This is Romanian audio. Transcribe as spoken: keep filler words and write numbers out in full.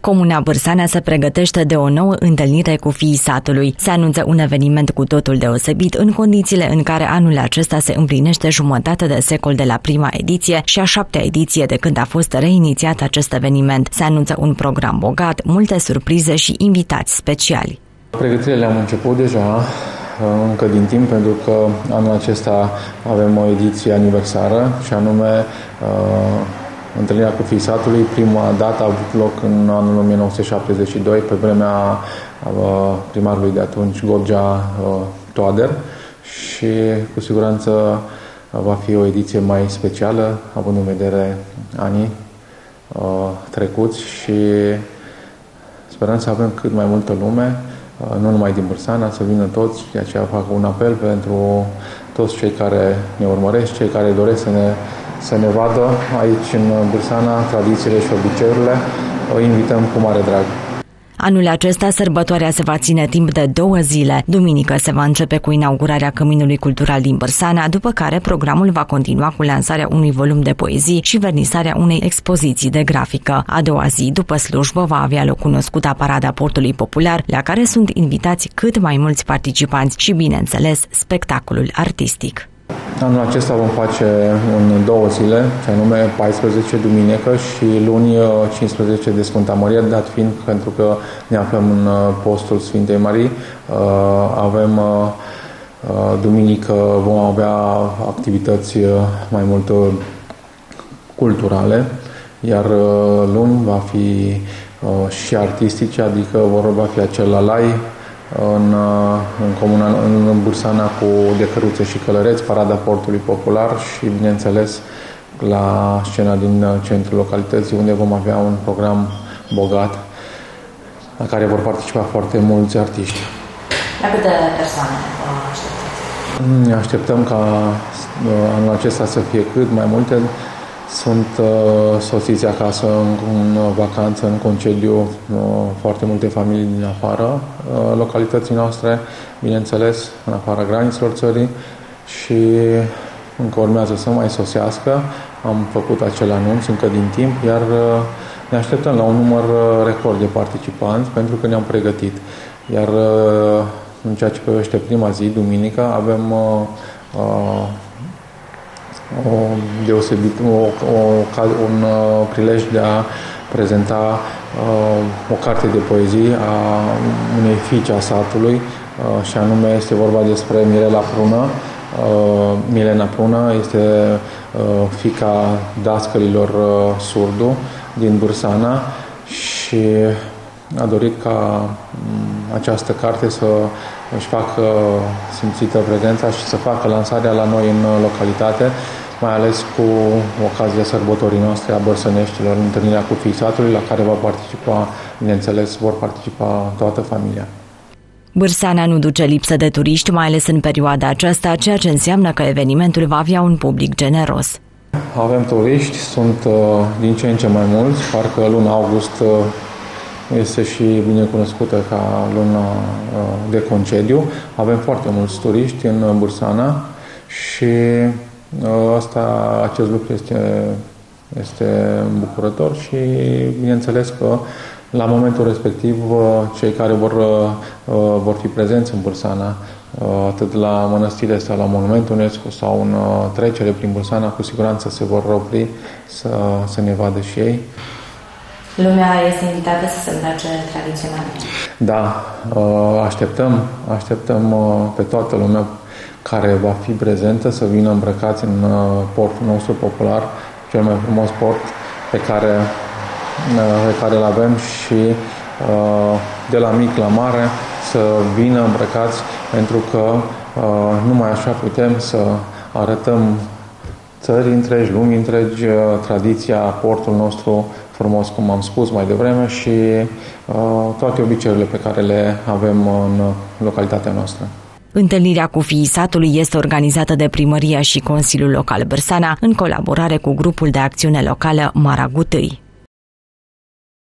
Comuna Bârsanea se pregătește de o nouă întâlnire cu fiii satului. Se anunță un eveniment cu totul deosebit în condițiile în care anul acesta se împlinește jumătate de secol de la prima ediție și a șaptea ediție de când a fost reinițiat acest eveniment. Se anunță un program bogat, multe surprize și invitați speciali. Pregătirile le-am început deja încă din timp, pentru că anul acesta avem o ediție aniversară și anume uh, întâlnirea cu fiii satului. Prima dată a avut loc în anul o mie nouă sute șaptezeci și doi, pe vremea uh, primarului de atunci, Gorgea uh, Toader, și cu siguranță uh, va fi o ediție mai specială, având în vedere anii uh, trecuți, și sperăm să avem cât mai multă lume, nu numai din Bârsanea, să vină toți. De aceea fac un apel pentru toți cei care ne urmăresc, cei care doresc să ne, să ne vadă aici în Bârsanea tradițiile și obiceiurile. O invităm cu mare drag. Anul acesta, sărbătoarea se va ține timp de două zile. Duminică se va începe cu inaugurarea Căminului Cultural din Bârsanea, după care programul va continua cu lansarea unui volum de poezii și vernisarea unei expoziții de grafică. A doua zi, după slujbă, va avea loc cunoscuta Parada Portului Popular, la care sunt invitați cât mai mulți participanți și, bineînțeles, spectacolul artistic. Anul acesta vom face în două zile, ce anume paisprezece duminică și luni cincisprezece de Sfânta Maria, dat fiind pentru că ne aflăm în postul Sfintei Marii. Avem duminică vom avea activități mai mult culturale, iar luni va fi și artistice, adică vorba va fi acel alai în, în comuna, în Bârsanea, cu de căruțe și călăreți, Parada Portului Popular și, bineînțeles, la scena din centrul localității, unde vom avea un program bogat la care vor participa foarte mulți artiști. La câte persoane vă așteptați? Ne așteptăm ca anul acesta să fie cât mai multe. Sunt uh, sosiți acasă în, în vacanță, în concediu, uh, foarte multe familii din afara uh, localității noastre, bineînțeles, în afara granițelor țării, și încă urmează să mai sosească. Am făcut acel anunț încă din timp, iar uh, ne așteptăm la un număr record de participanți, pentru că ne-am pregătit. Iar uh, în ceea ce privește prima zi, duminică, avem uh, uh, o deosebit, o, o, un uh, prilej de a prezenta uh, o carte de poezii a unei fiice a satului, uh, și anume este vorba despre Mirela Prună. Uh, Milena Prună este uh, fiica dascălilor uh, Surdu din Bârsanea și a dorit ca um, această carte să își facă simțită prezența și să facă lansarea la noi în localitate, mai ales cu ocazia sărbătorii noastre a bărsăneștilor, întâlnirea cu fiii satului, la care va participa, bineînțeles, vor participa toată familia. Bârsanea nu duce lipsă de turiști, mai ales în perioada aceasta, ceea ce înseamnă că evenimentul va avea un public generos. Avem turiști, sunt uh, din ce în ce mai mulți, parcă luna august uh, este și bine cunoscută ca luna de concediu. Avem foarte mulți turiști în Bârsanea și asta, acest lucru este, este bucurător și bineînțeles că la momentul respectiv cei care vor, vor fi prezenți în Bârsanea, atât la mănăstire sau la monumentul UNESCO sau în trecere prin Bârsanea, cu siguranță se vor opri să, să ne vadă și ei. Lumea este invitată să se îmbrace tradițional. Da, așteptăm, așteptăm pe toată lumea care va fi prezentă să vină îmbrăcați în portul nostru popular, cel mai frumos port pe care, pe care îl avem, și de la mic la mare să vină îmbrăcați, pentru că numai așa putem să arătăm țării întregi, lumii întregi, tradiția, portul nostru frumos, cum am spus mai devreme, și uh, toate obiceiurile pe care le avem în localitatea noastră. Întâlnirea cu fiii satului este organizată de Primăria și Consiliul Local Bârsanea, în colaborare cu grupul de acțiune locală Maragu I.